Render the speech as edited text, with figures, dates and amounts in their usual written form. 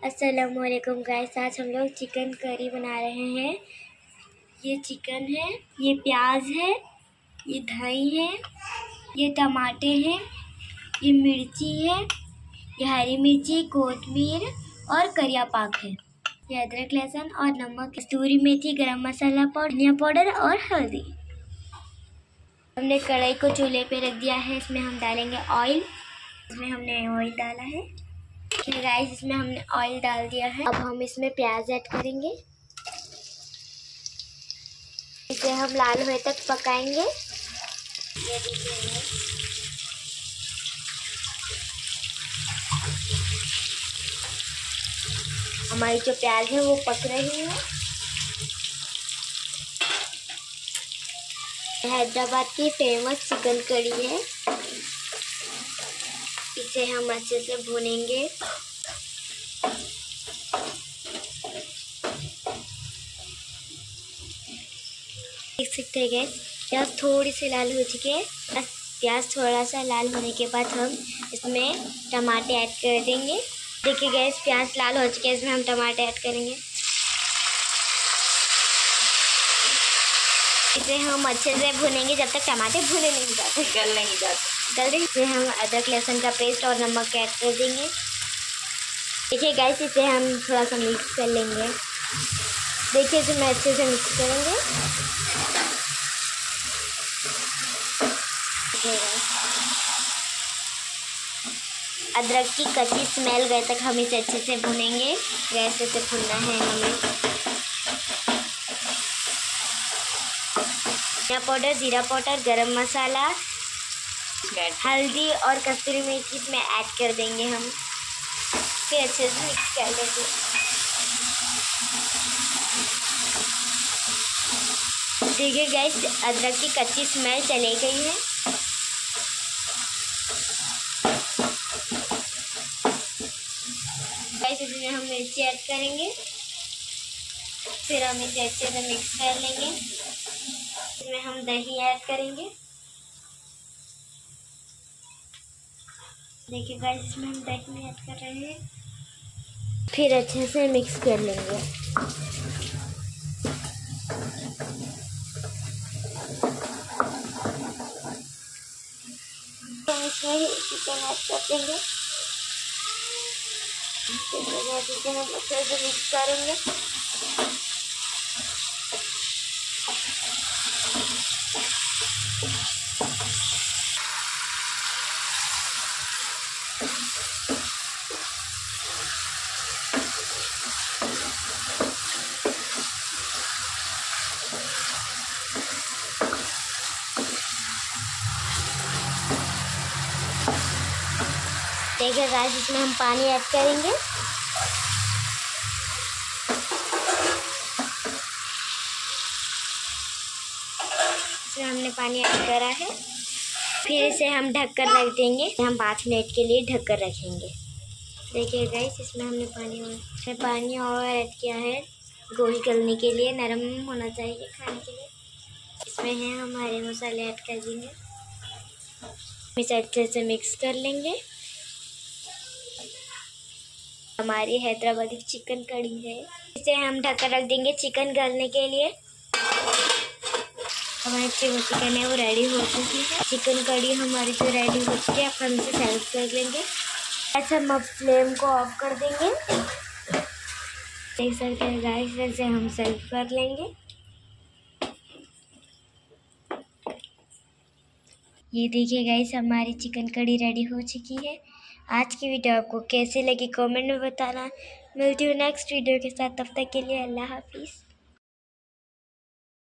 अस्सलामुअलैकुम गाइस, आज हम लोग चिकन करी बना रहे हैं। ये चिकन है, ये प्याज है, ये दही है, ये टमाटे हैं, ये मिर्ची है, ये हरी मिर्ची, कोतमीर और करिया पाक है। ये अदरक, लहसुन और नमक, कसूरी मेथी, गरम मसाला पाउडर, धनिया पाउडर और हल्दी। हमने कढ़ाई को चूल्हे पे रख दिया है। इसमें हम डालेंगे ऑयल। इसमें हमने ऑयल डाला है। गाइस, इसमें हमने ऑयल डाल दिया है। अब हम इसमें प्याज ऐड करेंगे। इसे हम लाल होने तक पकाएंगे। हमारी जो प्याज है वो पक रही है। हैदराबाद की फेमस चिकन कड़ी है। इसे हम अच्छे से भूनेंगे। देख सकते हैं गैस, प्याज थोड़ी सी लाल हो चुकी है। प्याज थोड़ा सा लाल होने के बाद हम इसमें टमाटर ऐड कर देंगे। देखिए गैस, प्याज लाल हो चुके हैं। इसमें हम टमाटर ऐड करेंगे। इसे हम अच्छे से भूनेंगे जब तक टमाटर भुने नहीं जाते, गल नहीं जाते। इसे हम अदरक लहसुन का पेस्ट और नमक ऐड कर देंगे। देखिए गैस, इसे हम थोड़ा सा मिक्स कर लेंगे। देखिए, इसे मैं अच्छे से मिक्स करेंगे। अदरक की कच्ची स्मेल गए तक हम इसे अच्छे से भुनेंगे। गैस से भुनना है हमें। धनिया पाउडर, जीरा पाउडर, गरम मसाला, हल्दी और कसूरी मेथी इसमें ऐड कर देंगे हम। फिर अच्छे से मिक्स कर देंगे। देखिए गाइस, अदरक की कच्ची स्मेल चली गई है। गाइस, इसमें हम मिर्ची ऐड करेंगे। फिर हम इसे अच्छे से मिक्स कर लेंगे। इसमें हम दही ऐड करेंगे। देखिए गाइस, इसमें हम दही ऐड कर रहे हैं। फिर अच्छे से मिक्स कर लेंगे। हम इसमें चिकन ऐड कर देंगे। चिकन हम अच्छे से मिक्स करेंगे। देखिए गाइस, इसमें हम पानी ऐड करेंगे। इसमें हमने पानी ऐड करा है। फिर इसे हम ढककर रख देंगे। हम 5 मिनट के लिए ढककर रखेंगे। देखिए गाइस, इसमें हमने पानी और ऐड किया है गोभी गलने के लिए, नरम होना चाहिए खाने के लिए। इसमें है हम हरे मसाले ऐड कर देंगे। इसे अच्छे से मिक्स कर लेंगे। हमारी हैदराबादी चिकन कड़ी है। इसे हम ढककर रख देंगे चिकन गलने के लिए। हमारी जो चिकन है वो रेडी हो चुकी है। चिकन कड़ी हमारी जो रेडी हो चुकी है, अब हम इसे सर्व कर लेंगे। ऐसे हम अब फ्लेम को ऑफ कर देंगे। देख सकते हैं गाइस, इसे हम सर्व कर लेंगे। ये देखिए गाइस, हमारी चिकन कड़ी रेडी हो चुकी है। आज की वीडियो आपको कैसी लगी कमेंट में बताना। मिलती हूँ नेक्स्ट वीडियो के साथ। तब तक के लिए अल्लाह हाफिज़।